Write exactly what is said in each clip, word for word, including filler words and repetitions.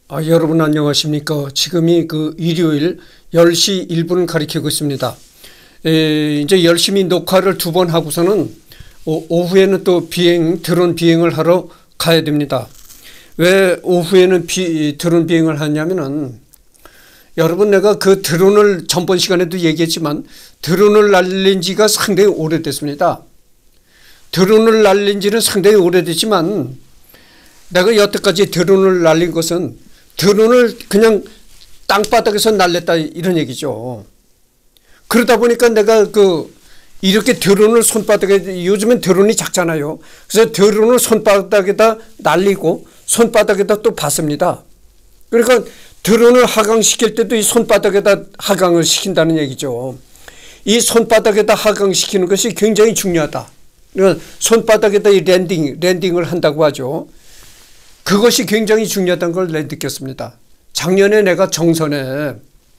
아, 여러분 안녕하십니까. 지금이 그 일요일 열 시 일 분을 가리키고 있습니다. 에, 이제 열심히 녹화를 두 번 하고서는 오, 오후에는 또 비행, 드론 비행을 하러 가야 됩니다. 왜 오후에는 비, 드론 비행을 하냐면은 여러분, 내가 그 드론을 전번 시간에도 얘기했지만 드론을 날린 지가 상당히 오래됐습니다. 드론을 날린 지는 상당히 오래됐지만 내가 여태까지 드론을 날린 것은 드론을 그냥 땅바닥에서 날렸다 이런 얘기죠. 그러다 보니까 내가 그 이렇게 드론을 손바닥에, 요즘엔 드론이 작잖아요. 그래서 드론을 손바닥에다 날리고 손바닥에다 또 받습니다. 그러니까 드론을 하강시킬 때도 이 손바닥에다 하강을 시킨다는 얘기죠. 이 손바닥에다 하강시키는 것이 굉장히 중요하다. 그러니까 손바닥에다 이 랜딩, 랜딩을 한다고 하죠. 그것이 굉장히 중요하다는 걸 느꼈습니다. 작년에 내가 정선에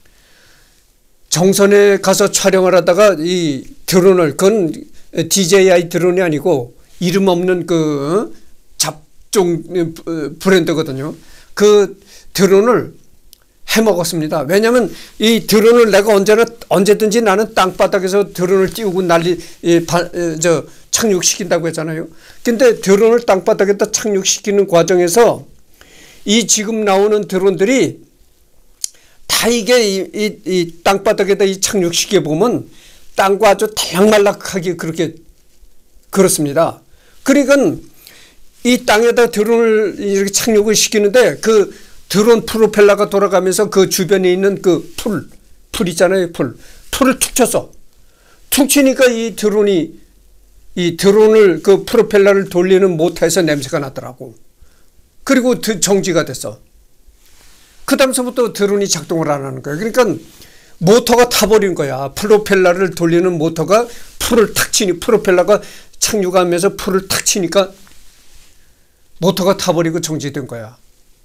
정선에 가서 촬영을 하다가 이 드론을, 그건 디제이아이 드론이 아니고 이름 없는 그 잡종 브랜드거든요. 그 드론을 해먹었습니다. 왜냐하면 이 드론을 내가 언제나 언제든지 나는 땅바닥에서 드론을 띄우고 날리 저 착륙시킨다고 했잖아요. 근데 드론을 땅바닥에다 착륙시키는 과정에서 이 지금 나오는 드론들이 다 이게 이, 이, 이 땅바닥에다 이 착륙시켜 보면 땅과 아주 달락말락하게 그렇게 그렇습니다. 그러니까 이 땅에다 드론을 이렇게 착륙을 시키는데 그 드론 프로펠러가 돌아가면서 그 주변에 있는 그 풀, 풀 있잖아요. 풀. 풀을 툭 쳤어. 툭 치니까 이 드론이, 이 드론을 그 프로펠러를 돌리는 모터에서 냄새가 나더라고. 그리고 정지가 됐어. 그 다음서부터 드론이 작동을 안 하는 거야. 그러니까 모터가 타버린 거야. 프로펠러를 돌리는 모터가 풀을 탁 치니, 프로펠러가 착륙하면서 풀을 탁 치니까 모터가 타버리고 정지된 거야.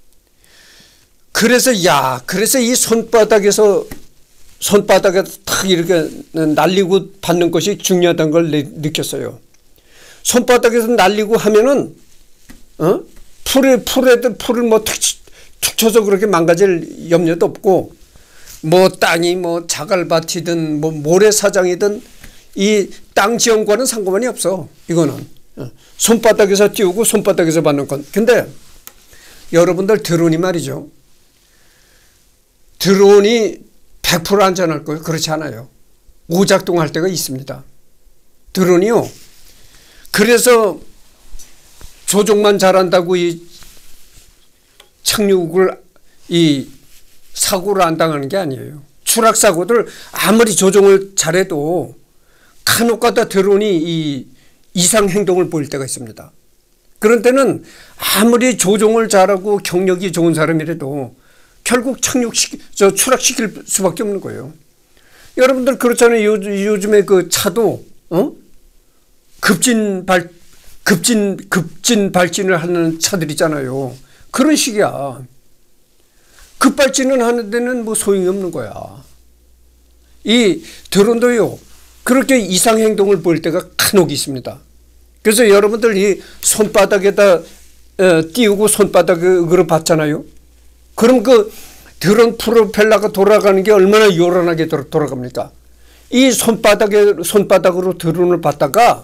그래서 야, 그래서 이 손바닥에서 손바닥에 탁 이렇게 날리고 받는 것이 중요하다는 걸 느꼈어요. 손바닥에서 날리고 하면은 어? 풀에 풀에 풀을 뭐 툭 툭 쳐서 그렇게 망가질 염려도 없고, 뭐 땅이 뭐 자갈밭이든 뭐 모래사장이든 이 땅 지형과는 상관이 없어. 이거는 손바닥에서 띄우고 손바닥에서 받는 건. 근데 여러분들 드론이 말이죠. 드론이 백 퍼센트 안전할 거예요? 그렇지 않아요. 오작동할 때가 있습니다. 드론이요. 그래서 조종만 잘한다고 이 착륙을 이 사고를 안 당하는 게 아니에요. 추락사고들 아무리 조종을 잘해도 간혹가다 드론이 이 이상 행동을 보일 때가 있습니다. 그런 때는 아무리 조종을 잘하고 경력이 좋은 사람이라도 결국 착륙시키, 저 추락시킬 수밖에 없는 거예요. 여러분들 그렇잖아요. 요, 요즘에 그 차도, 어? 급진 발, 급진, 급진 발진을 하는 차들 있잖아요. 그런 식이야. 급발진을 하는 데는 뭐 소용이 없는 거야. 이 드론도요, 그렇게 이상 행동을 보일 때가 간혹 있습니다. 그래서 여러분들 이 손바닥에다 어, 띄우고 손바닥으로 받잖아요. 그럼 그 드론 프로펠러가 돌아가는 게 얼마나 요란하게 돌아갑니까? 이 손바닥에, 손바닥으로 드론을 받다가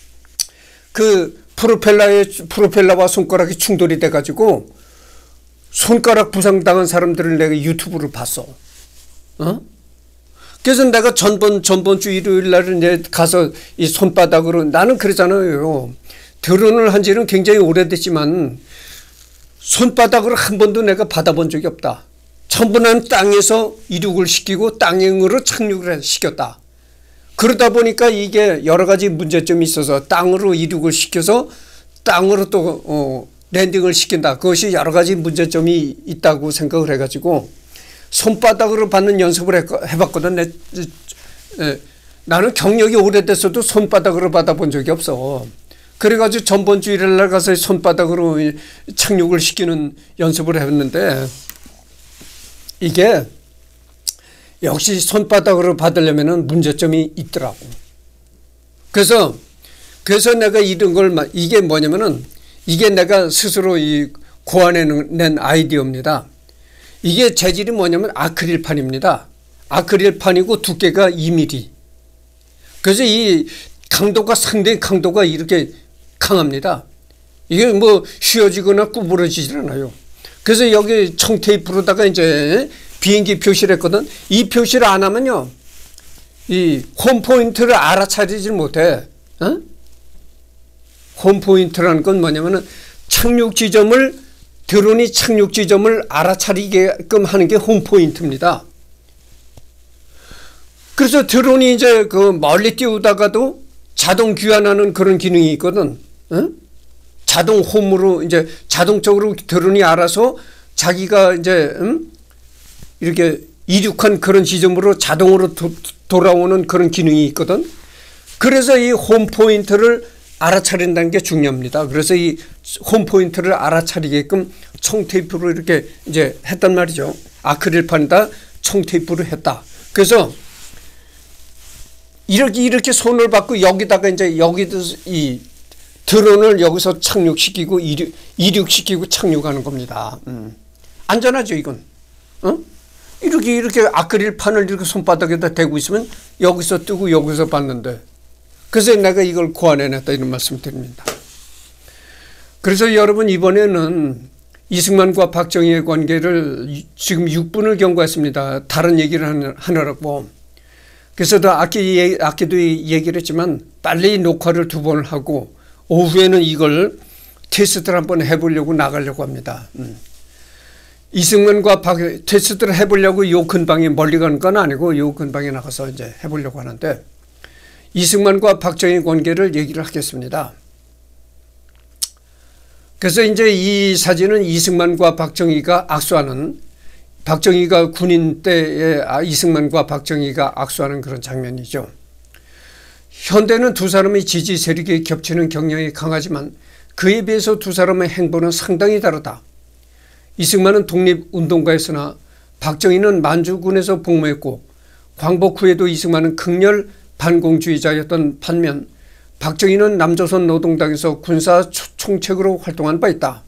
그 프로펠러에, 프로펠러와 손가락이 충돌이 돼가지고 손가락 부상당한 사람들을 내가 유튜브를 봤어. 어? 그래서 내가 전번, 전번 주 일요일 날은 이제 가서 이 손바닥으로, 나는 그러잖아요. 드론을 한 지는 굉장히 오래됐지만 손바닥으로 한 번도 내가 받아본 적이 없다. 전부 난 땅에서 이륙을 시키고 땅으로 착륙을 시켰다. 그러다 보니까 이게 여러 가지 문제점이 있어서 땅으로 이륙을 시켜서 땅으로 또 어, 랜딩을 시킨다. 그것이 여러 가지 문제점이 있다고 생각을 해가지고 손바닥으로 받는 연습을 해봤거든. 내, 에, 나는 경력이 오래됐어도 손바닥으로 받아본 적이 없어. 그래가지고 전번 주 일요일 날 가서 손바닥으로 착륙을 시키는 연습을 했는데 이게 역시 손바닥으로 받으려면 문제점이 있더라고. 그래서 그래서 내가 이런 걸, 이게 뭐냐면은 이게 내가 스스로 이 고안해낸 아이디어입니다. 이게 재질이 뭐냐면 아크릴판입니다. 아크릴판이고 두께가 이 밀리미터. 그래서 이 강도가 상당히 강도가 이렇게 강합니다. 이게 뭐 휘어지거나 구부러지질 않아요. 그래서 여기 청테이프로다가 이제 비행기 표시를 했거든. 이 표시를 안 하면요, 이 홈포인트를 알아차리질 못해. 어? 홈포인트라는 건 뭐냐면은 착륙 지점을, 드론이 착륙 지점을 알아차리게끔 하는 게 홈포인트입니다. 그래서 드론이 이제 그 멀리 띄우다가도 자동 귀환하는 그런 기능이 있거든. 어? 자동 홈으로 이제 자동적으로 드론이 알아서 자기가 이제 음? 이렇게 이륙한 그런 지점으로 자동으로 도, 돌아오는 그런 기능이 있거든. 그래서 이 홈포인트를 알아차린다는 게 중요합니다. 그래서 이 홈포인트를 알아차리게끔 청테이프로 이렇게 이제 했단 말이죠. 아크릴판에다 청테이프로 했다. 그래서 이렇게 이렇게 손을 받고 여기다가 이제 여기도 이 드론을 여기서 착륙시키고 이륙, 이륙시키고 착륙하는 겁니다. 음. 안전하죠, 이건. 어? 이렇게 이렇게 아크릴판을 이렇게 손바닥에다 대고 있으면 여기서 뜨고 여기서 받는데, 그래서 내가 이걸 고안해냈다 이런 말씀 드립니다. 그래서 여러분 이번에는 이승만과 박정희의 관계를 지금 육 분을 경과했습니다. 다른 얘기를 하느라고. 그래서 아까, 아까도 얘기를 했지만 빨리 녹화를 두 번을 하고 오후에는 이걸 테스트를 한번 해보려고 나가려고 합니다. 음. 이승만과 박, 테스트를 해보려고 요 근방에 멀리 가는 건 아니고 요 근방에 나가서 이제 해보려고 하는데, 이승만과 박정희 관계를 얘기를 하겠습니다. 그래서 이제 이 사진은 이승만과 박정희가 악수하는, 박정희가 군인 때에 이승만과 박정희가 악수하는 그런 장면이죠. 현대는 두 사람의 지지 세력이 겹치는 경향이 강하지만 그에 비해서 두 사람의 행보는 상당히 다르다. 이승만은 독립운동가였으나 박정희는 만주군에서 복무했고 광복 후에도 이승만은 극렬 반공주의자였던 반면 박정희는 남조선 노동당에서 군사 총책으로 활동한 바 있다.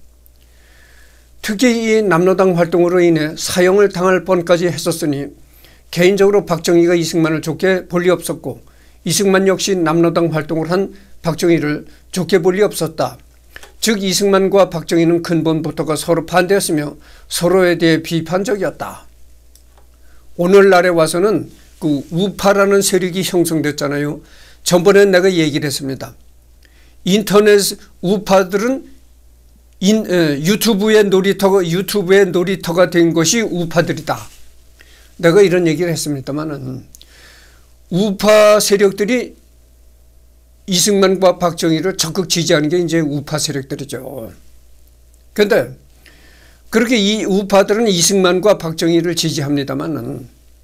특히 이 남로당 활동으로 인해 사형을 당할 뻔까지 했었으니 개인적으로 박정희가 이승만을 좋게 볼 리 없었고 이승만 역시 남로당 활동을 한 박정희를 좋게 볼 리 없었다. 즉 이승만과 박정희는 근본부터가 서로 반대였으며 서로에 대해 비판적이었다. 오늘날에 와서는 그 우파라는 세력이 형성됐잖아요. 전번에 내가 얘기를 했습니다. 인터넷 우파들은 인, 에, 유튜브의 놀이터가, 유튜브의 놀이터가 된 것이 우파들이다. 내가 이런 얘기를 했습니다만은 우파 세력들이 이승만과 박정희를 적극 지지하는 게 이제 우파 세력들이죠. 그런데 그렇게 이 우파들은 이승만과 박정희를 지지합니다만은,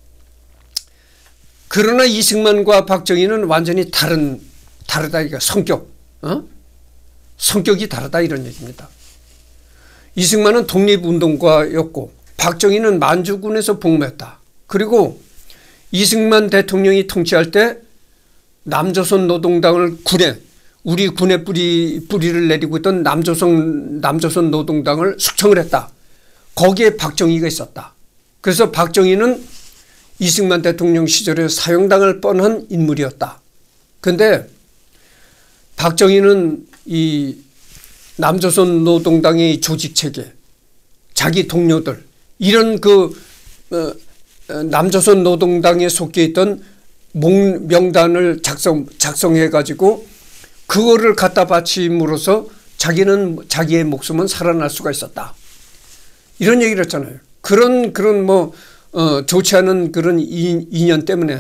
그러나 이승만과 박정희는 완전히 다른, 다르다. 이거 성격, 어? 성격이 다르다 이런 얘기입니다. 이승만은 독립운동가였고 박정희는 만주군에서 복무했다. 그리고 이승만 대통령이 통치할 때 남조선 노동당을 군에, 우리 군에 뿌리, 뿌리를 내리고 있던 남조선, 남조선 노동당을 숙청을 했다. 거기에 박정희가 있었다. 그래서 박정희는 이승만 대통령 시절에 사형당할 뻔한 인물이었다. 그런데 박정희는 이 남조선 노동당의 조직체계, 자기 동료들, 이런 그 어, 남조선 노동당에 속해 있던 명단을 작성, 작성해가지고 그거를 갖다 바침으로써 자기는, 자기의 목숨은 살아날 수가 있었다. 이런 얘기를 했잖아요. 그런, 그런 뭐, 어, 좋지 않은 그런 인, 인연 때문에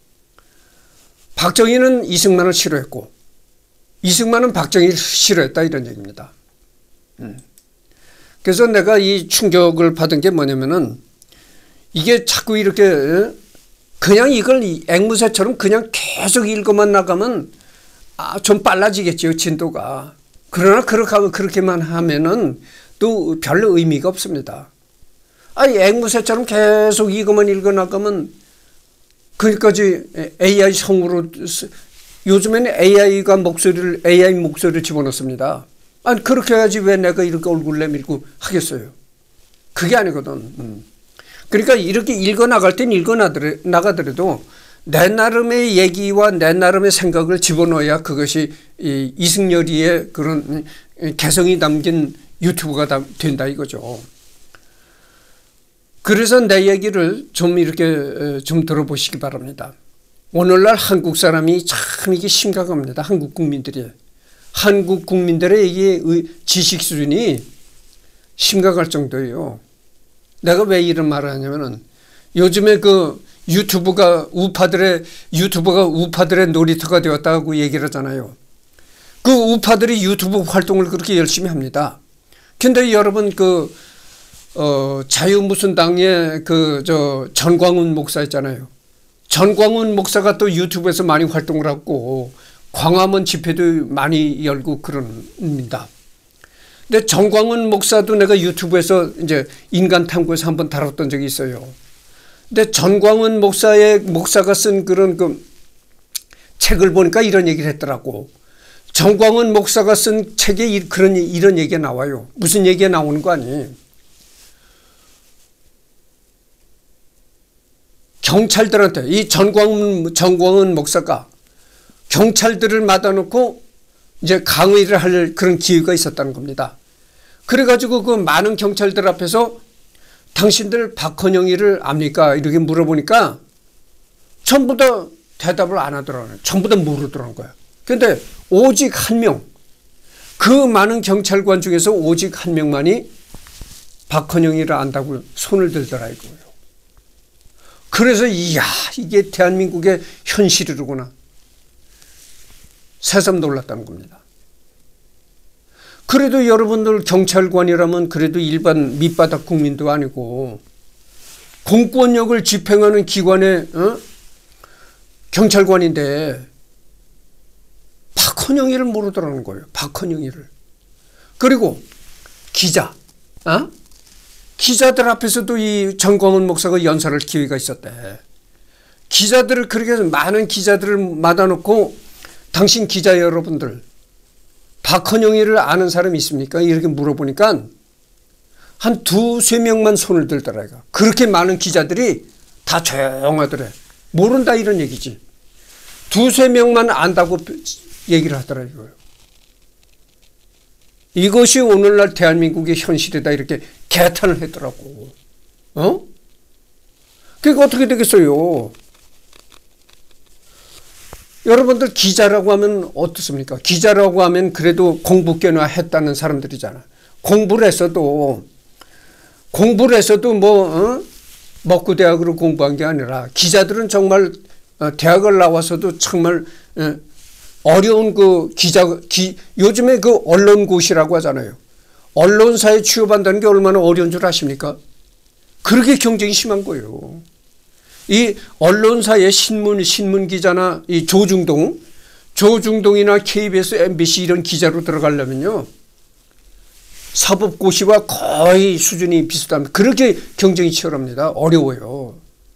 박정희는 이승만을 싫어했고 이승만은 박정희를 싫어했다 이런 얘기입니다. 음. 그래서 내가 이 충격을 받은 게 뭐냐면은 이게 자꾸 이렇게 그냥 이걸 앵무새처럼 그냥 계속 읽어만 나가면 아, 좀 빨라지겠죠, 진도가. 그러나 그렇게, 그렇게만 하면은 또 별로 의미가 없습니다. 아니, 앵무새처럼 계속 이것만 읽어 나가면 거기까지 에이아이 성으로, 요즘에는 에이아이가 목소리를, 에이아이 목소리를 집어넣습니다. 아니, 그렇게 해야지 왜 내가 이렇게 얼굴 내밀고 하겠어요. 그게 아니거든. 음. 그러니까 이렇게 읽어 나갈 땐 읽어 나가더라도 내 나름의 얘기와 내 나름의 생각을 집어넣어야 그것이 이 이승열이의 그런 개성이 담긴 유튜브가 된다 이거죠. 그래서 내 얘기를 좀 이렇게 좀 들어보시기 바랍니다. 오늘날 한국 사람이 참 이게 심각합니다. 한국 국민들이. 한국 국민들의 이게 지식 수준이 심각할 정도예요. 내가 왜 이런 말을 하냐면은 요즘에 그 유튜브가 우파들의 유튜브가 우파들의 놀이터가 되었다고 얘기를 하잖아요. 그 우파들이 유튜브 활동을 그렇게 열심히 합니다. 근데 여러분 그 어 자유 무슨 당의 그 저 전광훈 목사 있잖아요. 전광훈 목사가 또 유튜브에서 많이 활동을 하고 광화문 집회도 많이 열고 그럽니다. 근데 전광훈 목사도 내가 유튜브에서 이제 인간 탐구에서 한번 다뤘던 적이 있어요. 근데 전광훈 목사의 목사가 쓴 그런 그 책을 보니까 이런 얘기를 했더라고. 전광훈 목사가 쓴 책에 그런 이런 얘기가 나와요. 무슨 얘기가 나오는 거 아니에요. 경찰들한테 이 전광훈 전광훈 목사가 경찰들을 맞아놓고 이제 강의를 할 그런 기회가 있었다는 겁니다. 그래가지고 그 많은 경찰들 앞에서 당신들 박헌영이를 압니까? 이렇게 물어보니까 전부 다 대답을 안 하더라고요. 전부 다 모르더라는 거예요. 그런데 오직 한 명, 그 많은 경찰관 중에서 오직 한 명만이 박헌영이를 안다고 손을 들더라 이거예요. 그래서 이야 이게 대한민국의 현실이로구나. 새삼 놀랐다는 겁니다. 그래도 여러분들 경찰관이라면 그래도 일반 밑바닥 국민도 아니고 공권력을 집행하는 기관의 어? 경찰관인데 박헌영이를 모르더라는 거예요. 박헌영이를. 그리고 기자. 어? 기자들 앞에서도 이 전광훈 목사가 연설할 기회가 있었대. 기자들을 그렇게 해서 많은 기자들을 맞아놓고 당신 기자 여러분들 박헌영이를 아는 사람이 있습니까? 이렇게 물어보니까 한 두세 명만 손을 들더라. 그렇게 많은 기자들이 다 조용하더래. 모른다 이런 얘기지. 두세 명만 안다고 얘기를 하더라고요. 이것이 오늘날 대한민국의 현실이다 이렇게 개탄을 했더라고. 어? 그러니까 어떻게 되겠어요? 여러분들 기자라고 하면 어떻습니까? 기자라고 하면 그래도 공부 꽤나 했다는 사람들이잖아. 공부를 했어도 공부를 했어도 뭐 어? 먹고 대학으로 공부한 게 아니라 기자들은 정말 대학을 나와서도 정말 어려운 그 기자 기, 요즘에 그 언론고시라고 하잖아요. 언론사에 취업한다는 게 얼마나 어려운 줄 아십니까? 그렇게 경쟁이 심한 거예요. 이 언론사의 신문, 신문 기자나 이 조중동, 조중동이나 케이비에스, 엠비씨 이런 기자로 들어가려면요. 사법고시와 거의 수준이 비슷합니다. 그렇게 경쟁이 치열합니다. 어려워요.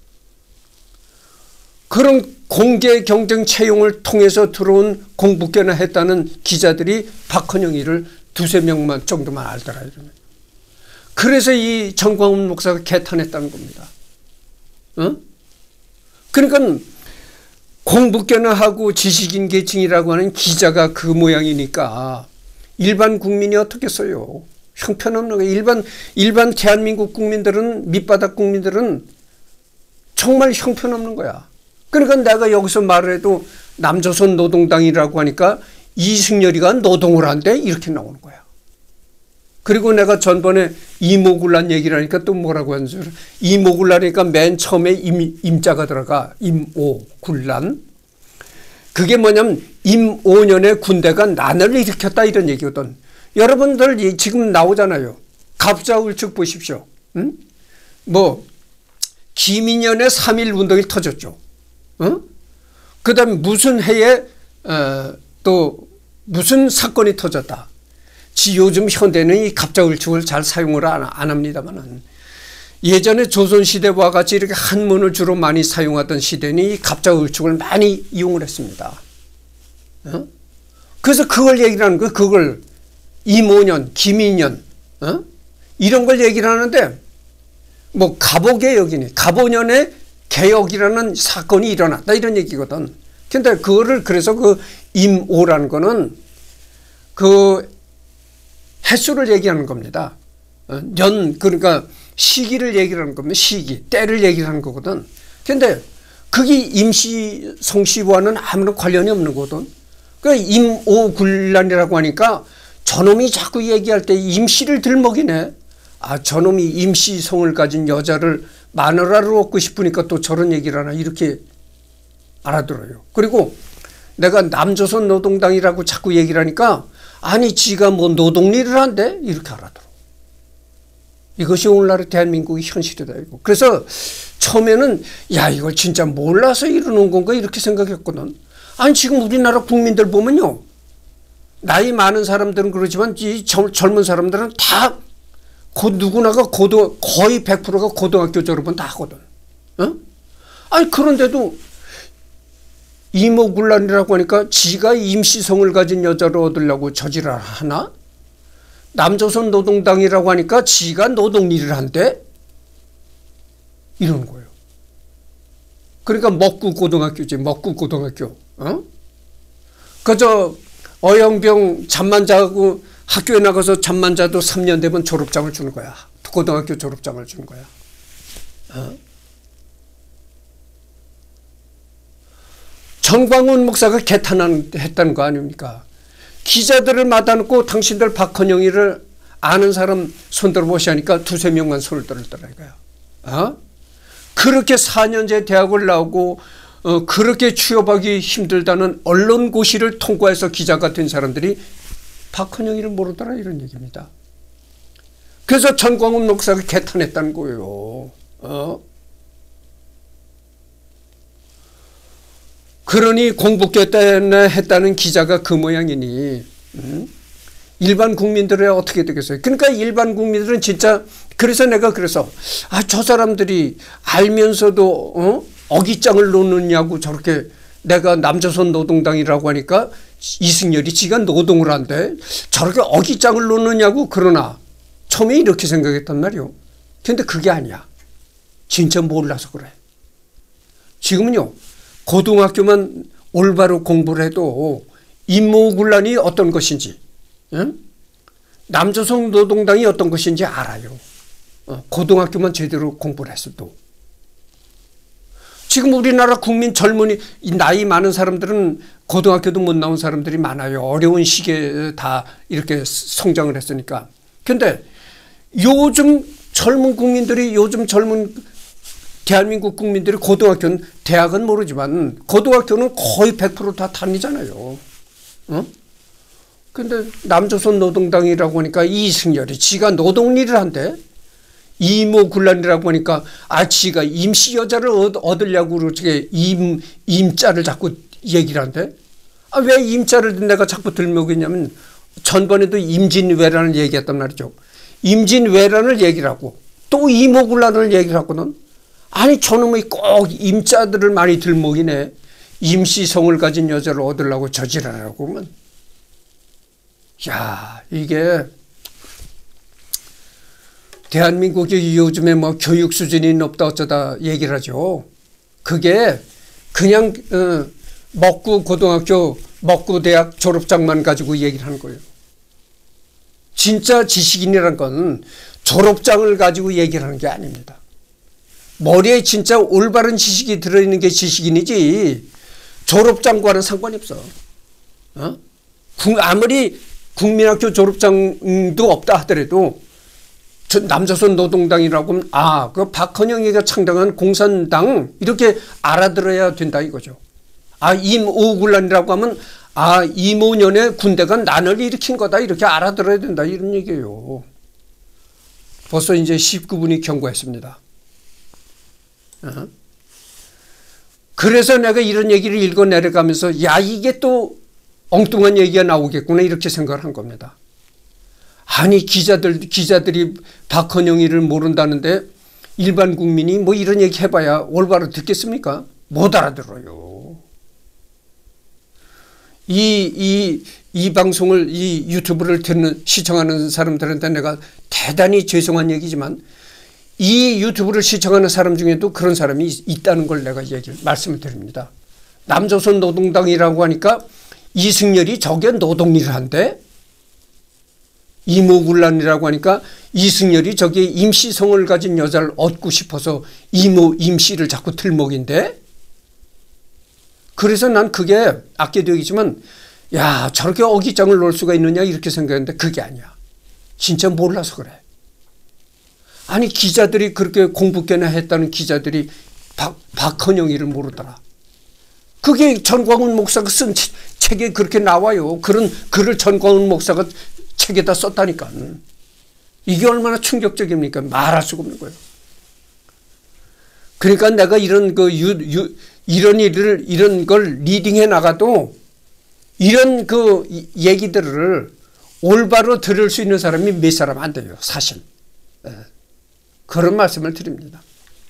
그런 공개 경쟁 채용을 통해서 들어온 공부 꽤나 했다는 기자들이 박헌영이를 두세 명만 정도만 알더라. 그래서 이 전광훈 목사가 개탄했다는 겁니다. 어? 그러니까 공부 꽤나 하고 지식인 계층이라고 하는 기자가 그 모양이니까 일반 국민이 어떻겠어요? 형편없는 거예요. 일반, 일반 대한민국 국민들은, 밑바닥 국민들은 정말 형편없는 거야. 그러니까 내가 여기서 말을 해도 남조선 노동당이라고 하니까 이승열이가 노동을 한대? 이렇게 나오는 거야. 그리고 내가 전번에 이모굴란 얘기를 하니까 또 뭐라고 하는 줄 알아? 이모굴란이니까 맨 처음에 임, 임자가 들어가. 임오굴란. 그게 뭐냐면 임오년에 군대가 난을 일으켰다 이런 얘기거든. 여러분들 지금 나오잖아요. 갑자울측 보십시오. 응? 뭐 김인현의 삼일 운동이 터졌죠. 어? 그 다음에 무슨 해에 어, 또 무슨 사건이 터졌다. 지 요즘 현대는 이 갑자울축을 잘 사용을 안, 안 합니다만은 예전에 조선시대와 같이 이렇게 한문을 주로 많이 사용하던 시대는 이 갑자울축을 많이 이용을 했습니다. 어? 그래서 그걸 얘기를 하는 거예요. 그걸 임오년, 김인년 어? 이런 걸 얘기를 하는데 뭐 갑오개혁이니 갑오년에 개혁이라는 사건이 일어났다 이런 얘기거든. 근데 그거를 그래서 그 임오라는 거는 그 횟수를 얘기하는 겁니다. 년 그러니까 시기를 얘기하는 겁니다. 시기 때를 얘기하는 거거든. 근데 그게 임시 성시와는 아무런 관련이 없는 거거든. 그 임오군란이라고 하니까 저놈이 자꾸 얘기할 때 임시를 들먹이네. 아 저놈이 임시성을 가진 여자를 마누라로 얻고 싶으니까 또 저런 얘기를 하나 이렇게 알아들어요. 그리고 내가 남조선 노동당이라고 자꾸 얘기를 하니까 아니 지가 뭐 노동일을 한대 이렇게 알아들어. 이것이 오늘날의 대한민국의 현실이다 이거. 그래서 처음에는 야 이걸 진짜 몰라서 이러는 건가 이렇게 생각했거든. 아니 지금 우리나라 국민들 보면요. 나이 많은 사람들은 그러지만 이 젊은 사람들은 다 곧 누구나가 고등 거의 백 퍼센트가 고등학교 졸업은 다 하거든. 어? 아니 그런데도 이모군란이라고 하니까 지가 임시성을 가진 여자를 얻으려고 저지랄 하나? 남조선 노동당이라고 하니까 지가 노동일을 한대? 이러는 거예요. 그러니까 먹구 고등학교지 먹구 고등학교. 어? 그저 어영병 잠만 자고 학교에 나가서 잠만 자도 삼 년 되면 졸업장을 주는 거야. 고등학교 졸업장을 주는 거야. 어? 전광훈 목사가 개탄했다는 거 아닙니까? 기자들을 맞아놓고 당신들 박헌영이를 아는 사람 손 들어보시 하니까 두세 명만 손을 들었더라 이거야. 어? 그렇게 사 년제 대학을 나오고 어, 그렇게 취업하기 힘들다는 언론고시를 통과해서 기자가 된 사람들이 박헌영이를 모르더라 이런 얘기입니다. 그래서 전광훈 목사가 개탄했다는 거예요. 어? 그러니 공부 때문에 했다는 기자가 그 모양이니 음? 일반 국민들은 어떻게 되겠어요? 그러니까 일반 국민들은 진짜 그래서 내가 그래서 아, 저 사람들이 알면서도 어? 어깃장을 놓느냐고 저렇게 내가 남조선 노동당이라고 하니까 이승열이 지가 노동을 한대 저렇게 어깃장을 놓느냐고 그러나 처음에 이렇게 생각했단 말이요. 근데 그게 아니야. 진짜 몰라서 그래. 지금은요. 고등학교만 올바로 공부를 해도 임모군란이 어떤 것인지 응? 남조선 노동당이 어떤 것인지 알아요. 어, 고등학교만 제대로 공부를 했어도. 지금 우리나라 국민 젊은이 나이 많은 사람들은 고등학교도 못 나온 사람들이 많아요. 어려운 시기에 다 이렇게 성장을 했으니까. 근데 요즘 젊은 국민들이 요즘 젊은 대한민국 국민들이 고등학교는 대학은 모르지만 고등학교는 거의 백 퍼센트 다 다니잖아요. 어? 근데 남조선 노동당이라고 하니까 이승열이 지가 노동일을 한대. 이모군란이라고 하니까 아 지가 임시 여자를 얻으려고 그렇게 임 임자를 자꾸 얘기를 한대. 아 왜 임자를 내가 자꾸 들먹이냐면 전번에도 임진왜란을 얘기했단 말이죠. 임진왜란을 얘기를 하고 또 이모군란을 얘기를 하거든. 아니 저놈의 꼭 임자들을 많이 들먹이네. 임시성을 가진 여자를 얻으려고 저지랄하라고 그러면 야 이게 대한민국이 요즘에 뭐 교육 수준이 높다 어쩌다 얘기를 하죠. 그게 그냥 어, 먹고 고등학교 먹고 대학 졸업장만 가지고 얘기를 하는 거예요. 진짜 지식인이란 건 졸업장을 가지고 얘기를 하는 게 아닙니다. 머리에 진짜 올바른 지식이 들어있는 게 지식인이지 졸업장과는 상관이 없어. 어? 아무리 국민학교 졸업장도 없다 하더라도 남조선 노동당이라고 하면 아, 그 박헌영이가 창당한 공산당 이렇게 알아들어야 된다 이거죠. 아, 임오군란이라고 하면 아, 임오년에 군대가 난을 일으킨 거다 이렇게 알아들어야 된다 이런 얘기예요. 벌써 이제 십구 분이 경고했습니다. 어? 그래서 내가 이런 얘기를 읽어 내려가면서 야 이게 또 엉뚱한 얘기가 나오겠구나 이렇게 생각을 한 겁니다. 아니 기자들, 기자들이 박헌영이를 모른다는데 일반 국민이 뭐 이런 얘기 해봐야 올바로 듣겠습니까? 못 알아들어요. 이, 이, 이 방송을 이 유튜브를 듣는 시청하는 사람들한테 내가 대단히 죄송한 얘기지만 이 유튜브를 시청하는 사람 중에도 그런 사람이 있다는 걸 내가 얘기를 말씀을 드립니다. 남조선 노동당이라고 하니까 이승열이 저게 노동일을 한대. 이모군란이라고 하니까 이승열이 저기 임시성을 가진 여자를 얻고 싶어서 이모 임씨를 자꾸 들먹인데. 그래서 난 그게 아껴도 얘기지만 야 저렇게 어깃장을 놓을 수가 있느냐 이렇게 생각했는데 그게 아니야. 진짜 몰라서 그래. 아니 기자들이 그렇게 공부께나 했다는 기자들이 박, 박헌영이를 모르더라. 그게 전광훈 목사가 쓴 책에 그렇게 나와요. 그런 글을 전광훈 목사가 책에다 썼다니까. 이게 얼마나 충격적입니까? 말할 수가 없는 거예요. 그러니까 내가 이런 그 유, 유, 이런 일을 이런 걸 리딩해 나가도 이런 그 얘기들을 올바로 들을 수 있는 사람이 몇 사람 안 돼요. 사실. 그런 말씀을 드립니다.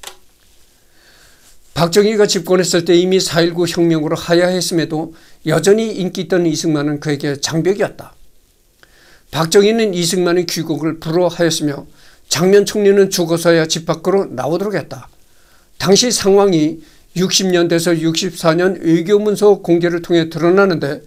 박정희가 집권했을 때 이미 사 일구 혁명으로 하야했음에도 여전히 인기 있던 이승만은 그에게 장벽이었다. 박정희는 이승만의 귀국을 불허하였으며 장면 총리는 죽어서야 집 밖으로 나오도록 했다. 당시 상황이 육십 년대에서 육십사 년 외교문서 공개를 통해 드러나는데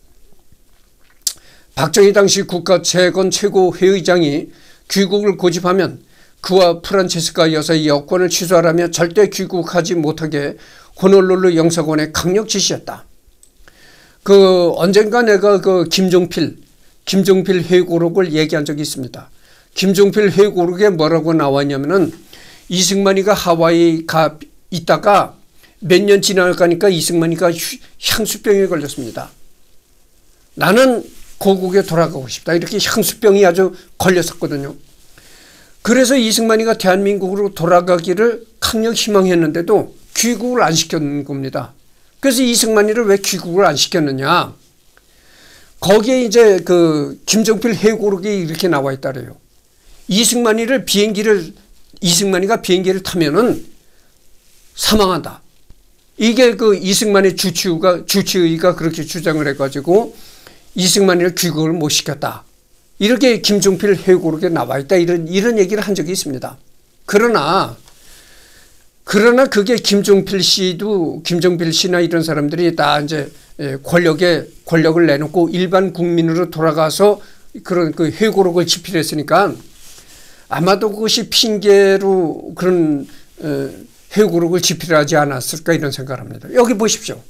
박정희 당시 국가 재건 최고회의장이 귀국을 고집하면 그와 프란체스카 여사의 여권을 취소하라며 절대 귀국하지 못하게 호놀룰루 영사관에 강력 지시했다. 그 언젠가 내가 그 김종필 김종필 회고록을 얘기한 적이 있습니다. 김종필 회고록에 뭐라고 나왔냐면은 이승만이가 하와이 가 있다가 몇 년 지나가니까 이승만이가 향수병에 걸렸습니다. 나는 고국에 돌아가고 싶다. 이렇게 향수병이 아주 걸렸었거든요. 그래서 이승만이가 대한민국으로 돌아가기를 강력 희망했는데도 귀국을 안 시켰는 겁니다. 그래서 이승만이를 왜 귀국을 안 시켰느냐. 거기에 이제 그 김종필 회고록이 이렇게 나와 있다래요. 이승만이를 비행기를 이승만이가 비행기를 타면은 사망한다. 이게 그 이승만의 주치의가 주치의가 그렇게 주장을 해가지고 이승만이를 귀국을 못 시켰다. 이렇게 김종필 회고록에 나와 있다. 이런 이런 얘기를 한 적이 있습니다. 그러나 그러나 그게 김종필 씨도 김종필 씨나 이런 사람들이 다 이제 권력에 권력을 내놓고 일반 국민으로 돌아가서 그런 그 회고록을 집필했으니까 아마도 그것이 핑계로 그런 회고록을 집필하지 않았을까 이런 생각을 합니다. 여기 보십시오.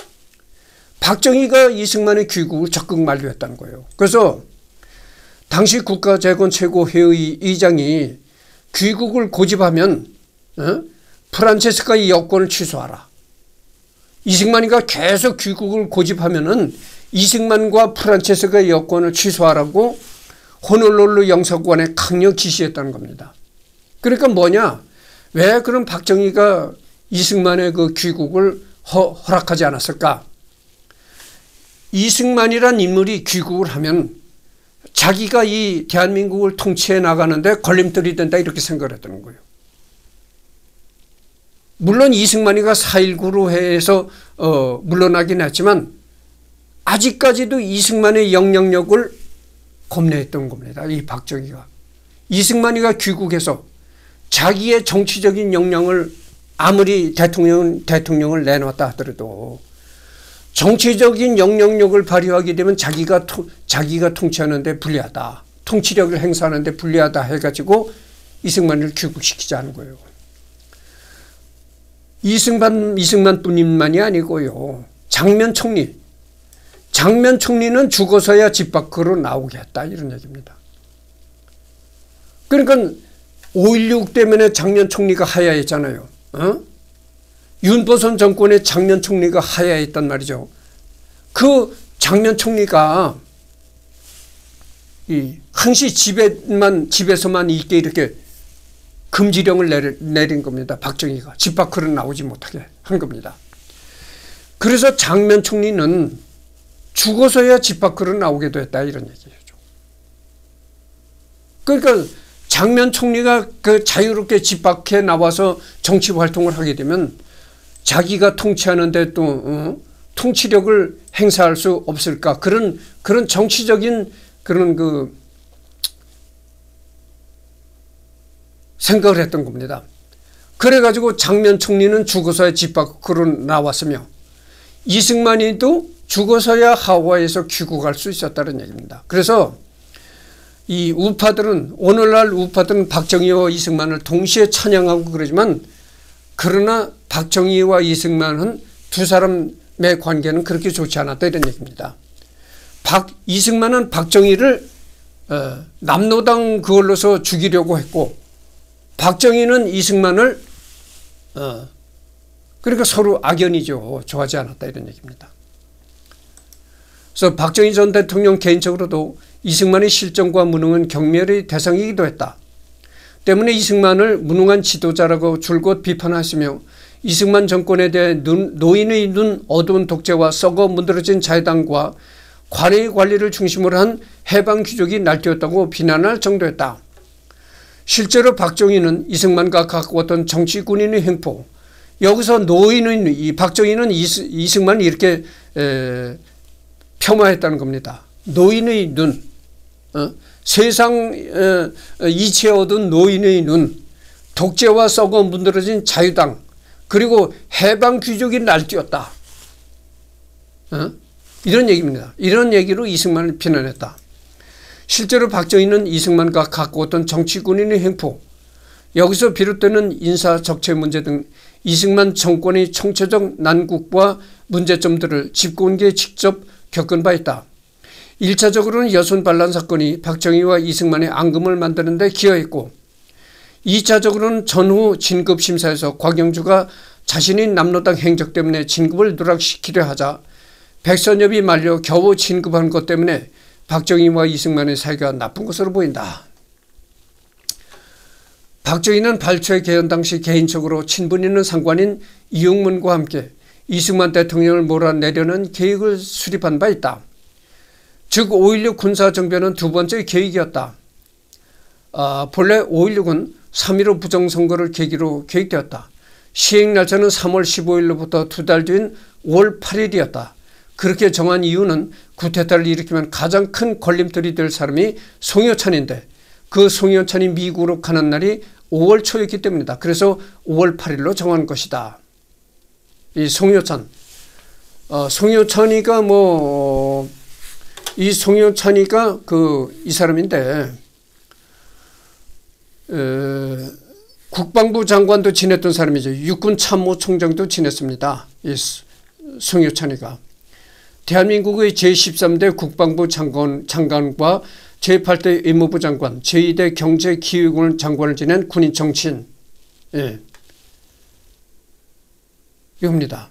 박정희가 이승만의 귀국을 적극 만류했다는 거예요. 그래서 당시 국가재건 최고회의 의장이 귀국을 고집하면 어? 프란체스카의 여권을 취소하라. 이승만이가 계속 귀국을 고집하면은 이승만과 프란체스카의 여권을 취소하라고 호놀룰루 영사관에 강력 지시했다는 겁니다. 그러니까 뭐냐? 왜 그럼 박정희가 이승만의 그 귀국을 허, 허락하지 않았을까? 이승만이란 인물이 귀국을 하면 자기가 이 대한민국을 통치해 나가는데 걸림돌이 된다 이렇게 생각을 했다는 거예요. 물론 이승만이가 사 일구로 해서 어, 물러나긴 했지만 아직까지도 이승만의 영향력을 겁내했던 겁니다. 이 박정희가. 이승만이가 귀국해서 자기의 정치적인 역량을 아무리 대통령, 대통령을 내놓았다 하더라도 정치적인 영향력을 발휘하게 되면 자기가, 토, 자기가 통치하는 데 불리하다. 통치력을 행사하는 데 불리하다 해가지고 이승만을 귀국시키자는 거예요. 이승만, 이승만 뿐만이 아니고요. 장면 총리. 장면 총리는 죽어서야 집 밖으로 나오게 했다. 이런 얘기입니다. 그러니까 오일육 때문에 장면 총리가 하야했잖아요. 어? 윤보선 정권의 장면 총리가 하야했단 말이죠. 그 장면 총리가 이 항시 집에만, 집에서만 있게 이렇게 금지령을 내리, 내린 겁니다. 박정희가. 집 밖으로 나오지 못하게 한 겁니다. 그래서 장면 총리는 죽어서야 집 밖으로 나오게 됐다. 이런 얘기죠. 그러니까 장면 총리가 그 자유롭게 집 밖에 나와서 정치 활동을 하게 되면 자기가 통치하는데 또 어? 통치력을 행사할 수 없을까? 그런 그런 정치적인 그런 그 생각을 했던 겁니다. 그래가지고 장면 총리는 죽어서야 집 밖으로 나왔으며 이승만이도 죽어서야 하와이에서 귀국할 수 있었다는 얘기입니다. 그래서 이 우파들은 오늘날 우파들은 박정희와 이승만을 동시에 찬양하고 그러지만 그러나 박정희와 이승만은 두 사람의 관계는 그렇게 좋지 않았다 이런 얘기입니다. 박, 이승만은 박정희를 어, 남노당 그걸로서 죽이려고 했고 박정희는 이승만을 어, 그러니까 서로 악연이죠. 좋아하지 않았다 이런 얘기입니다. 그래서 박정희 전 대통령 개인적으로도 이승만의 실정과 무능은 경멸의 대상이기도 했다. 때문에 이승만을 무능한 지도자라고 줄곧 비판하시며 이승만 정권에 대해 눈, 노인의 눈 어두운 독재와 썩어 문드러진 자유당과 관의 관리를 중심으로 한 해방 귀족이 날뛰었다고 비난할 정도였다. 실제로 박정희는 이승만과 가까웠던 정치 군인의 횡포, 여기서 노인의 이 박정희는 이승만을 이렇게 에, 폄하했다는 겁니다. 노인의 눈, 어? 세상 에, 이치에 얻은 노인의 눈, 독재와 썩어 문드러진 자유당, 그리고 해방 귀족이 날뛰었다. 어? 이런 얘기입니다. 이런 얘기로 이승만을 비난했다. 실제로 박정희는 이승만과 가까웠던 정치군인의 횡포, 여기서 비롯되는 인사적체 문제 등 이승만 정권의 총체적 난국과 문제점들을 집권기에 직접 겪은 바 있다. 일 차적으로는 여순 반란 사건이 박정희와 이승만의 앙금을 만드는 데 기여했고 이 차적으로는 전후 진급심사에서 곽영주가 자신이 남노당 행적 때문에 진급을 누락시키려 하자 백선엽이 말려 겨우 진급한 것 때문에 박정희와 이승만의 사이가 나쁜 것으로 보인다. 박정희는 발초의 개헌 당시 개인적으로 친분 있는 상관인 이용문과 함께 이승만 대통령을 몰아내려는 계획을 수립한 바 있다. 즉 오일육 군사정변은 두 번째 계획이었다. 아, 본래 오일육은 삼일오 부정선거를 계기로 계획되었다. 시행날짜는 삼월 십오일로부터 두 달 뒤인 오월 팔일이었다. 그렇게 정한 이유는 쿠데타를 일으키면 가장 큰 걸림돌이 될 사람이 송효찬인데 그 송효찬이 미국으로 가는 날이 오월 초였기 때문이다. 그래서 오월 팔일로 정한 것이다. 이 송효찬, 어, 송효찬이가 뭐, 이 송효찬이가 그, 이 사람인데, 에, 국방부 장관도 지냈던 사람이죠. 육군 참모총장도 지냈습니다. 이 송효찬이가. 대한민국의 제십삼 대 국방부 장관, 장관과 제팔 대 외무부 장관, 제이 대 경제기획원 장관을 지낸 군인 정치인. 예. 이겁니다.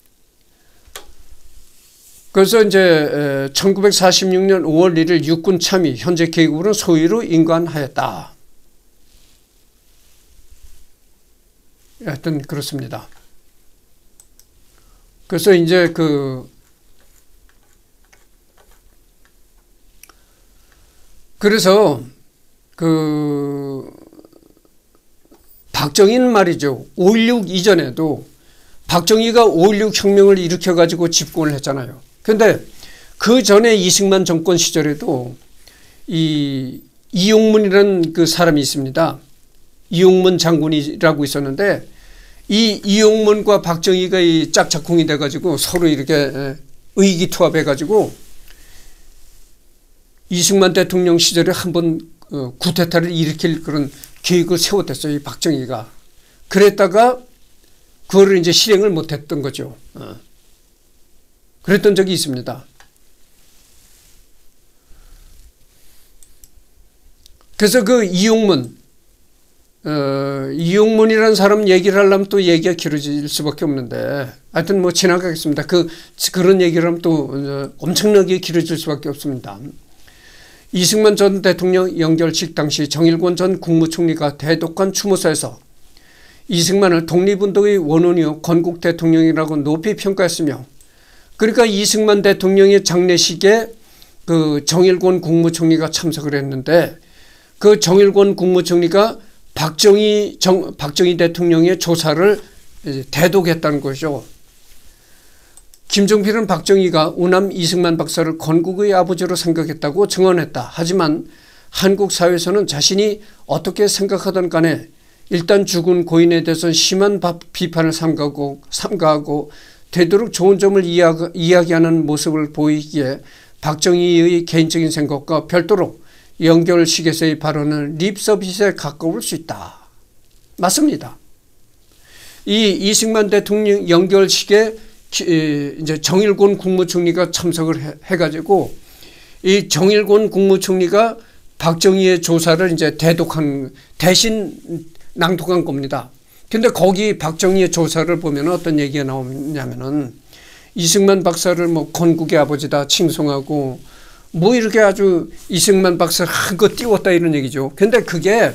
그래서 이제 천구백사십육 년 오월 일일 육군 참의, 현재 계급으로는 소위로 임관하였다. 하여튼 그렇습니다. 그래서 이제 그 그래서 그 박정희는 말이죠. 오일육 이전에도 박정희가 오일육 혁명을 일으켜가지고 집권을 했잖아요. 그런데 그 전에 이승만 정권 시절에도 이 이용문이라는 그 사람이 있습니다. 이용문 장군이라고 있었는데 이 이용문과 박정희가 이 짝짝꿍이 돼가지고 서로 이렇게 의기투합해가지고 이승만 대통령 시절에 한번 쿠데타를 일으킬 그런 계획을 세웠댔어요. 이 박정희가. 그랬다가 그거를 이제 실행을 못했던 거죠. 그랬던 적이 있습니다. 그래서 그 이용문, 어, 이용문이라는 사람 얘기를 하려면 또 얘기가 길어질 수밖에 없는데 하여튼 뭐 지나가겠습니다. 그, 그런 얘기를 하면 또 엄청나게 길어질 수밖에 없습니다. 이승만 전 대통령 영결식 당시 정일권 전 국무총리가 대독한 추모사에서 이승만을 독립운동의 원혼이요 건국 대통령이라고 높이 평가했으며 그러니까 이승만 대통령의 장례식에 그 정일권 국무총리가 참석을 했는데 그 정일권 국무총리가 박정희, 정, 박정희 대통령의 조사를 대독했다는 거죠. 김종필은 박정희가 우남 이승만 박사를 건국의 아버지로 생각했다고 증언했다. 하지만 한국 사회에서는 자신이 어떻게 생각하든 간에 일단 죽은 고인에 대해서 심한 비판을 삼가고, 삼가하고 되도록 좋은 점을 이야기하는 모습을 보이기에 박정희의 개인적인 생각과 별도로 영결식에서의 발언은 립서비스에 가까울 수 있다. 맞습니다. 이 이승만 대통령 영결식에 이제 정일권 국무총리가 참석을 해가지고 이 정일권 국무총리가 박정희의 조사를 이제 대독한, 대신 낭독한 겁니다. 근데 거기 박정희의 조사를 보면 어떤 얘기가 나오냐면은 이승만 박사를 뭐 건국의 아버지다 칭송하고 뭐 이렇게 아주 이승만 박사를 한껏 띄웠다 이런 얘기죠. 근데 그게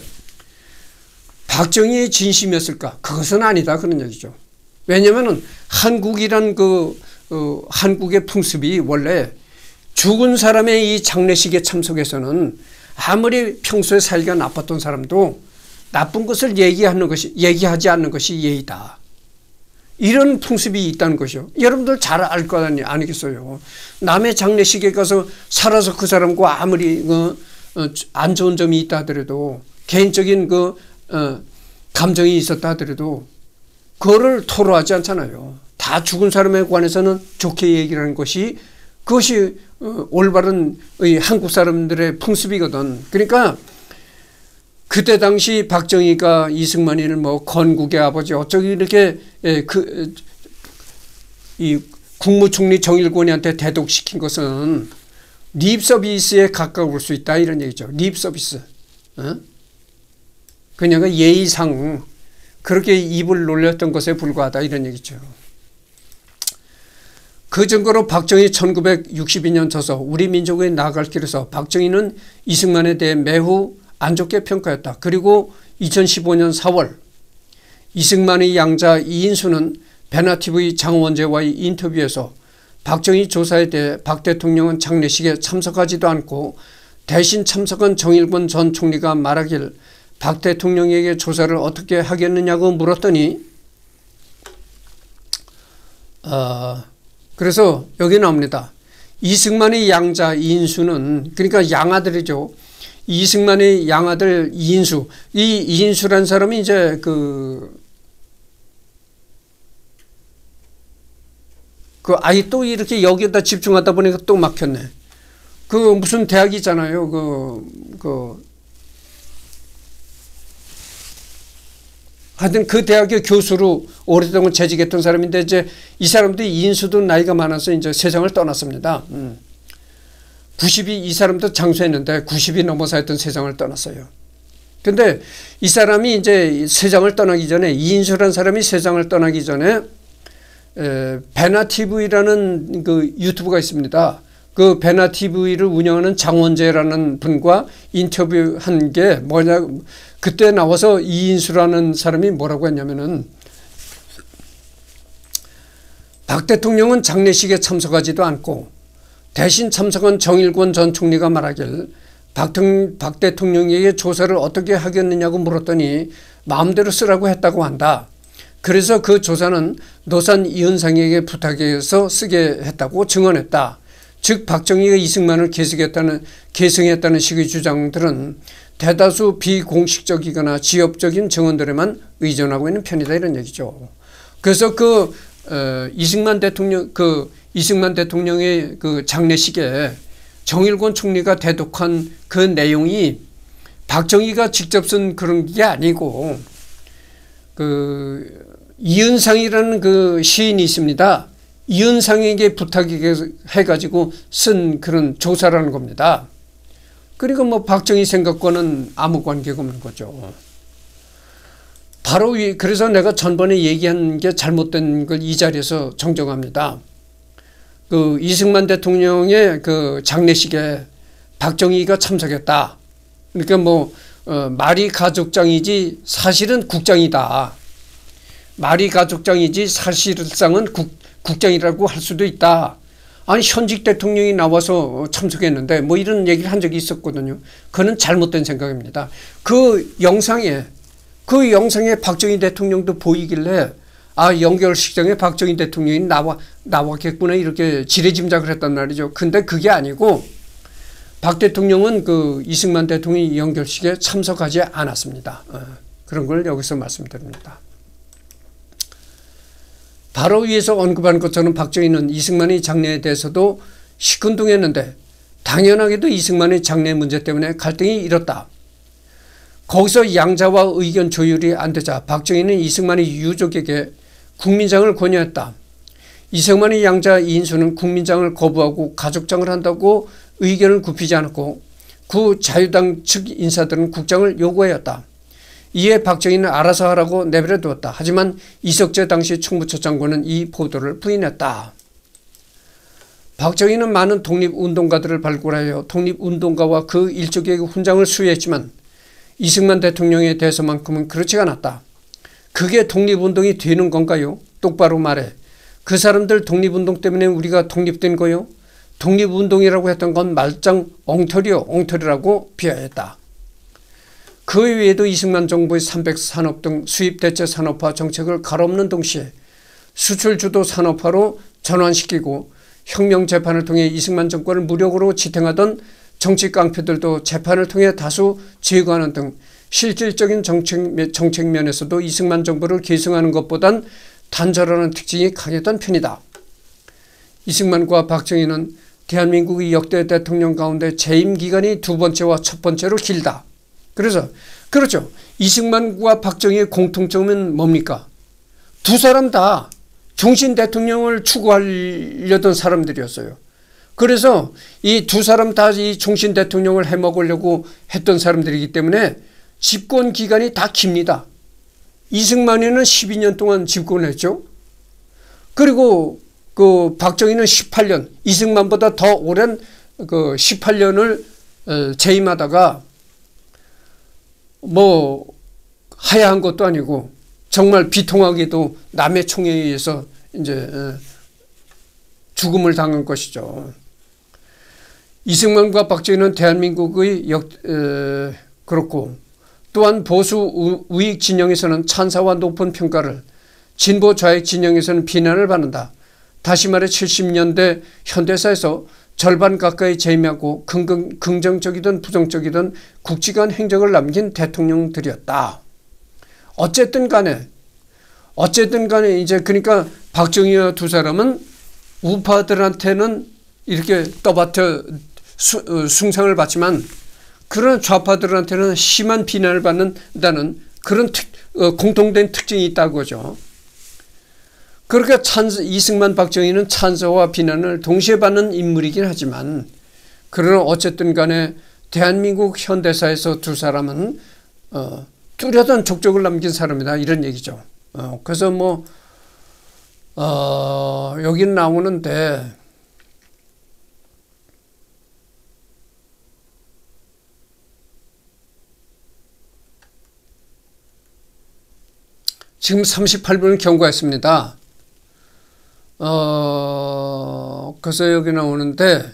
박정희의 진심이었을까? 그것은 아니다 그런 얘기죠. 왜냐면은 한국이란 그 어, 한국의 풍습이 원래 죽은 사람의 이 장례식에 참석해서는 아무리 평소에 살기가 나빴던 사람도 나쁜 것을 얘기하는 것이, 얘기하지 않는 것이 예의다. 이런 풍습이 있다는 것이요. 여러분들 잘 알 거 아니겠어요. 남의 장례식에 가서 살아서 그 사람과 아무리 그, 어, 안 좋은 점이 있다 하더라도 개인적인 그, 어, 감정이 있었다 하더라도 그거를 토로하지 않잖아요. 다 죽은 사람에 관해서는 좋게 얘기를 하는 것이 그것이 어, 올바른 한국 사람들의 풍습이거든. 그러니까 그때 당시 박정희가 이승만이는 뭐 건국의 아버지 어쩌고 이렇게 그 이 국무총리 정일권이한테 대독시킨 것은 립서비스에 가까울 수 있다 이런 얘기죠. 립서비스. 어? 그냥 예의상 그렇게 입을 놀렸던 것에 불과하다 이런 얘기죠. 그 증거로 박정희 천구백육십이 년 저서 우리 민족의 나아갈 길에서 박정희는 이승만에 대해 매우 안 좋게 평가했다. 그리고 이천십오 년 사월 이승만의 양자 이인수는 베나티브의 장원재와의 인터뷰에서 박정희 조사에 대해 박 대통령은 장례식에 참석하지도 않고 대신 참석한 정일권 전 총리가 말하길 박 대통령에게 조사를 어떻게 하겠느냐고 물었더니 어, 그래서 여기 나옵니다. 이승만의 양자 이인수는 그러니까 양아들이죠. 이승만의 양아들 이인수, 이 이인수라는 사람이 이제 그, 그 아이 또 이렇게 여기에다 집중하다 보니까 또 막혔네. 그 무슨 대학이잖아요. 그, 그, 하여튼 그 대학의 교수로 오랫동안 재직했던 사람인데 이제 이 사람도 이인수도 나이가 많아서 이제 세상을 떠났습니다. 음. 구십이 이 사람도 장수했는데 구십이 넘어서 했던 세상을 떠났어요. 근데 이 사람이 이제 세상을 떠나기 전에 이인수라는 사람이 세상을 떠나기 전에 에, 베나티브이라는 그 유튜브가 있습니다. 그 베나티브이를 운영하는 장원재라는 분과 인터뷰한 게 뭐냐, 그때 나와서 이인수라는 사람이 뭐라고 했냐면은 박 대통령은 장례식에 참석하지도 않고 대신 참석한 정일권 전 총리가 말하길 박, 박 대통령에게 조사를 어떻게 하겠느냐고 물었더니 마음대로 쓰라고 했다고 한다. 그래서 그 조사는 노산 이은상에게 부탁해서 쓰게 했다고 증언했다. 즉 박정희가 이승만을 계승했다는, 계승했다는 식의 주장들은 대다수 비공식적이거나 지엽적인 증언들에만 의존하고 있는 편이다 이런 얘기죠. 그래서 그 어, 이승만 대통령 그 이승만 대통령의 그 장례식에 정일권 총리가 대독한 그 내용이 박정희가 직접 쓴 그런 게 아니고 그 이은상이라는 그 시인이 있습니다. 이은상에게 부탁해가지고 쓴 그런 조사라는 겁니다. 그리고 뭐 박정희 생각과는 아무 관계가 없는 거죠. 바로 그래서 내가 전번에 얘기한 게 잘못된 걸 이 자리에서 정정합니다. 그 이승만 대통령의 그 장례식에 박정희가 참석했다. 그러니까 뭐 어, 말이 가족장이지 사실은 국장이다. 말이 가족장이지 사실상은 국, 국장이라고 할 수도 있다. 아니 현직 대통령이 나와서 참석했는데 뭐 이런 얘기를 한 적이 있었거든요. 그건 잘못된 생각입니다. 그 영상에 그 영상에 박정희 대통령도 보이길래 아 영결식장에 박정희 대통령이 나와, 나왔겠구나 이렇게 지레짐작을 했단 말이죠. 근데 그게 아니고 박 대통령은 그 이승만 대통령이 영결식에 참석하지 않았습니다. 그런 걸 여기서 말씀드립니다. 바로 위에서 언급한 것처럼 박정희는 이승만의 장래에 대해서도 시큰둥했는데 당연하게도 이승만의 장래 문제 때문에 갈등이 일었다. 거기서 양자와 의견 조율이 안 되자 박정희는 이승만의 유족에게 국민장을 권유했다. 이승만의 양자 이인수는 국민장을 거부하고 가족장을 한다고 의견을 굽히지 않았고 구 자유당 측 인사들은 국장을 요구하였다. 이에 박정희는 알아서 하라고 내버려 두었다. 하지만 이석재 당시 총무처 장관은 이 보도를 부인했다. 박정희는 많은 독립운동가들을 발굴하여 독립운동가와 그 일족에게 훈장을 수여했지만 이승만 대통령에 대해서만큼은 그렇지 않았다. 그게 독립운동이 되는 건가요? 똑바로 말해. 그 사람들 독립운동 때문에 우리가 독립된 거요? 독립운동이라고 했던 건 말짱 엉터리요 엉터리라고 비하했다. 그 외에도 이승만 정부의 삼백 산업 등 수입 대체 산업화 정책을 갈아엎는 동시에 수출 주도 산업화로 전환시키고 혁명 재판을 통해 이승만 정권을 무력으로 지탱하던 정치 깡패들도 재판을 통해 다수 제거하는 등 실질적인 정책, 정책 면에서도 이승만 정부를 계승하는 것보단 단절하는 특징이 강했던 편이다. 이승만과 박정희는 대한민국의 역대 대통령 가운데 재임 기간이 두 번째와 첫 번째로 길다. 그래서 그렇죠. 이승만과 박정희의 공통점은 뭡니까? 두 사람 다 종신 대통령을 추구하려던 사람들이었어요. 그래서 이 두 사람 다 이 종신 대통령을 해먹으려고 했던 사람들이기 때문에 집권 기간이 다 깁니다. 이승만이는 십이 년 동안 집권을 했죠. 그리고 그 박정희는 십팔 년, 이승만보다 더 오랜 그 십팔 년을 재임하다가 뭐 하야한 것도 아니고 정말 비통하게도 남의 총에 의해서 이제 죽음을 당한 것이죠. 이승만과 박정희는 대한민국의 역 에, 그렇고 또한 보수 우익 진영에서는 찬사와 높은 평가를, 진보 좌익 진영에서는 비난을 받는다. 다시 말해 칠십 년대 현대사에서 절반 가까이 재임하고 긍정, 긍정적이든 부정적이든 굵직한 행적을 남긴 대통령들이었다. 어쨌든 간에 어쨌든 간에 이제 그러니까 박정희와 두 사람은 우파들한테는 이렇게 떠받쳐 수, 어, 숭상을 받지만 그런 좌파들한테는 심한 비난을 받는다는 그런 특, 어, 공통된 특징이 있다고 하죠. 그러니까 찬스, 이승만 박정희는 찬사와 비난을 동시에 받는 인물이긴 하지만 그러나 어쨌든 간에 대한민국 현대사에서 두 사람은 어, 뚜렷한 족적을 남긴 사람이다 이런 얘기죠. 어, 그래서 뭐 어, 여기 나오는데 지금 삼십팔 분을 경과했습니다. 어, 그래서 여기 나오는데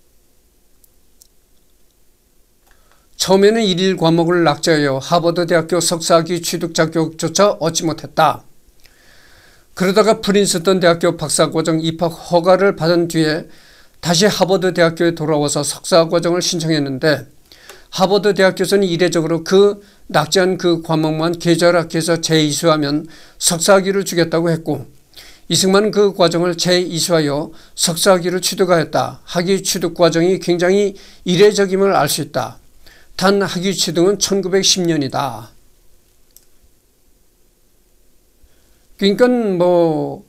처음에는 일일 과목을 낙제하여 하버드 대학교 석사학위 취득 자격조차 얻지 못했다. 그러다가 프린스턴 대학교 박사과정 입학 허가를 받은 뒤에 다시 하버드 대학교에 돌아와서 석사과정을 신청했는데 하버드 대학교에서는 이례적으로 그 낙제한 그 과목만 계절학회에서 재이수하면 석사학위를 주겠다고 했고 이승만은 그 과정을 재이수하여 석사학위를 취득하였다. 학위 취득 과정이 굉장히 이례적임을 알 수 있다. 단 학위 취득은 천구백십 년이다. 그러니까 뭐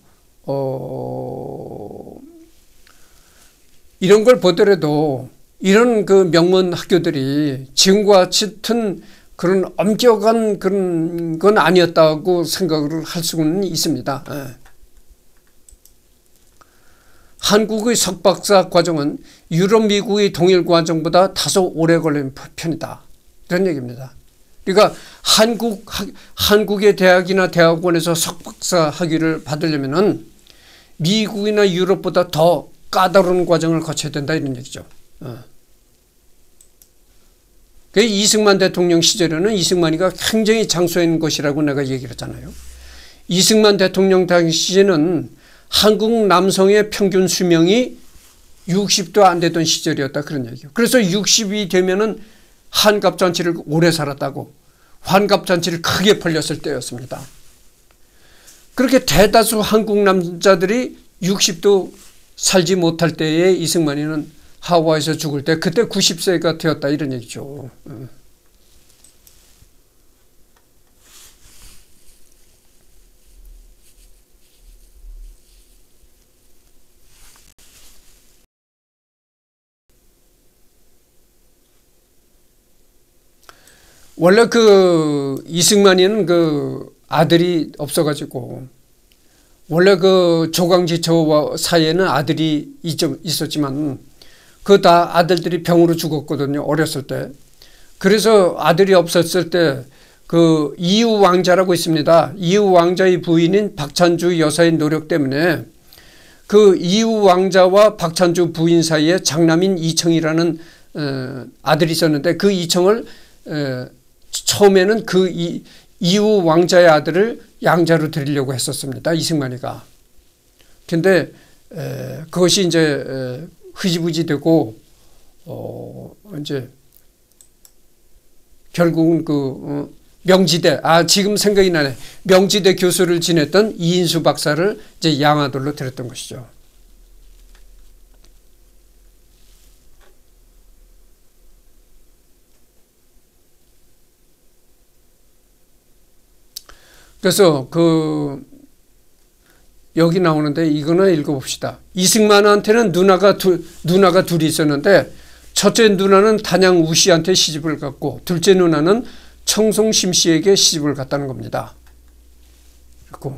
어, 이런 걸 보더라도 이런 그 명문 학교들이 지금과 같은 그런 엄격한 그런 건 아니었다고 생각을 할 수는 있습니다. 예. 한국의 석박사 과정은 유럽 미국의 동일 과정보다 다소 오래 걸리는 편이다. 이런 얘기입니다. 그러니까 한국, 한국의 대학이나 대학원에서 석박사 학위를 받으려면은 미국이나 유럽보다 더 까다로운 과정을 거쳐야 된다 이런 얘기죠. 어. 그 이승만 대통령 시절에는 이승만이가 굉장히 장수한 것이라고 내가 얘기를 했잖아요. 이승만 대통령 당시에는 한국 남성의 평균 수명이 육십도 안 되던 시절이었다 그런 얘기예요. 그래서 육십이 되면은 한갑잔치를 오래 살았다고. 환갑잔치를 크게 벌렸을 때였습니다. 그렇게 대다수 한국 남자들이 육십도 살지 못할 때에 이승만이는 하와이에서 죽을 때 그때 구십 세가 되었다 이런 얘기죠. 원래 그 이승만이는 그 아들이 없어가지고 원래 그 조광지처 사이에는 아들이 있었지만 그 다 아들들이 병으로 죽었거든요. 어렸을 때. 그래서 아들이 없었을 때 그 이유 왕자라고 있습니다. 이유 왕자의 부인인 박찬주 여사의 노력 때문에 그 이유 왕자와 박찬주 부인 사이에 장남인 이청이라는 아들이 있었는데 그 이청을 처음에는 그 이, 이후 왕자의 아들을 양자로 드리려고 했었습니다. 이승만이가. 근데 에, 그것이 이제 에, 흐지부지 되고 어, 이제 결국은 그 어, 명지대 아 지금 생각이 나네. 명지대 교수를 지냈던 이인수 박사를 이제 양아들로 들였던 것이죠. 그래서 그 여기 나오는데 이거는 읽어봅시다. 이승만한테는 누나가 두, 누나가 둘이 있었는데 첫째 누나는 단양 우씨한테 시집을 갔고 둘째 누나는 청송 심씨에게 시집을 갔다는 겁니다. 그리고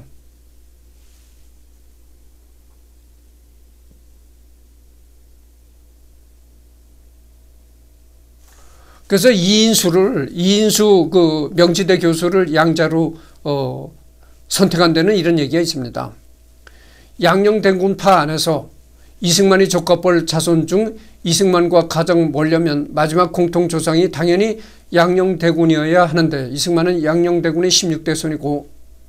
그래서 이인수를 이인수 그 명지대 교수를 양자로 어, 선택한 데는 이런 얘기가 있습니다. 양녕대군파 안에서 이승만이 조카뻘 자손 중 이승만과 가장 멀려면 마지막 공통조상이 당연히 양녕대군이어야 하는데 이승만은 양녕대군의 십육 대 손이고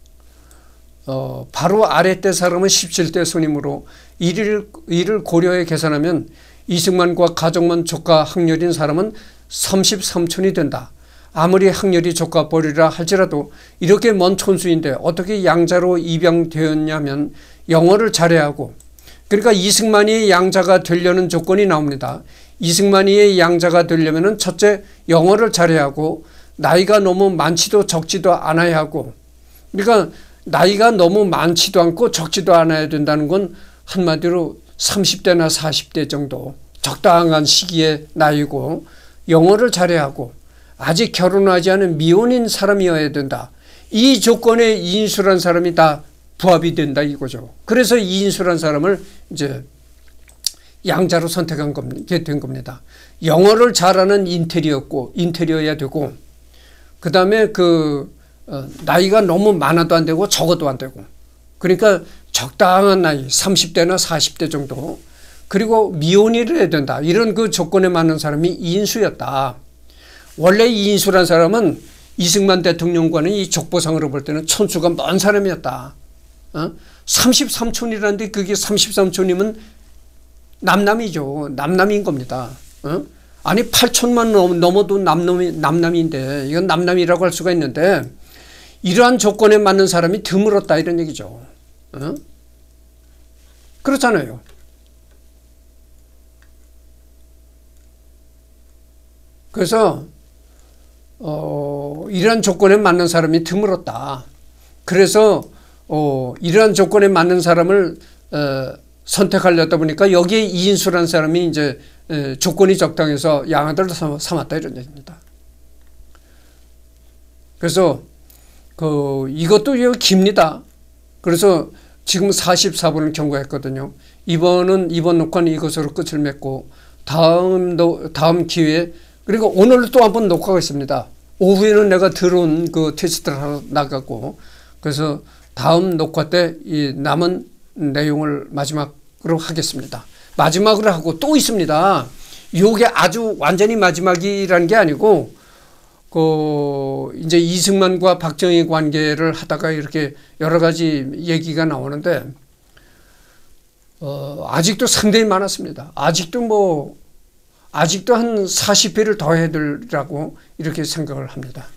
어, 바로 아랫대 사람은 십칠 대 손이므로 이를, 이를 고려해 계산하면 이승만과 가정만 조카 학렬인 사람은 삼십삼 촌이 된다. 아무리 학렬이 조카뻘이라 할지라도 이렇게 먼 촌수인데 어떻게 양자로 입양되었냐면 영어를 잘해야 하고 그러니까 이승만이 양자가 되려는 조건이 나옵니다. 이승만이 양자가 되려면 첫째 영어를 잘해야 하고 나이가 너무 많지도 적지도 않아야 하고 그러니까 나이가 너무 많지도 않고 적지도 않아야 된다는 건 한마디로 삼십 대나 사십 대 정도 적당한 시기의 나이고 영어를 잘해야 하고 아직 결혼하지 않은 미혼인 사람이어야 된다. 이 조건에 이인수란 사람이 다 부합이 된다 이거죠. 그래서 이인수란 사람을 이제 양자로 선택한 게 된 겁니다. 영어를 잘하는 인테리어였고 인테리어야 되고 그 다음에 그 어, 나이가 너무 많아도 안 되고 적어도 안 되고 그러니까 적당한 나이 삼십 대나 사십 대 정도 그리고 미혼이를 해야 된다. 이런 그 조건에 맞는 사람이 이인수였다. 원래 이인수란 사람은 이승만 대통령과는 이 족보상으로 볼 때는 촌수가 먼 사람이었다. 어? 삼십삼 촌이라는데 그게 삼십삼 촌이면 남남이죠. 남남인 겁니다. 어? 아니 팔 촌만 넘어도 남남이, 남남인데 이건 남남이라고 할 수가 있는데 이러한 조건에 맞는 사람이 드물었다 이런 얘기죠. 어? 그렇잖아요. 그래서 어, 이러한 조건에 맞는 사람이 드물었다. 그래서 어, 이러한 조건에 맞는 사람을 어, 선택하려다 보니까 여기에 이인수라는 사람이 이제 에, 조건이 적당해서 양아들을 삼았다 이런 얘기입니다. 그래서 그 이것도 깁니다. 그래서 지금 사십사 분을 경고했거든요. 이번은 이번 녹화는 이것으로 끝을 맺고 다음 다음 기회에 그리고 오늘 또 한 번 녹화가 있습니다. 오후에는 내가 들어온 그 테스트를 하러 나갔고 그래서 다음 녹화 때 이 남은 내용을 마지막으로 하겠습니다. 마지막으로 하고 또 있습니다. 이게 아주 완전히 마지막이라는 게 아니고 그 이제 이승만과 박정희 관계를 하다가 이렇게 여러 가지 얘기가 나오는데 어, 아직도 상당히 많았습니다. 아직도 뭐 아직도 한 사십 회를 더 해야 되라고 이렇게 생각을 합니다.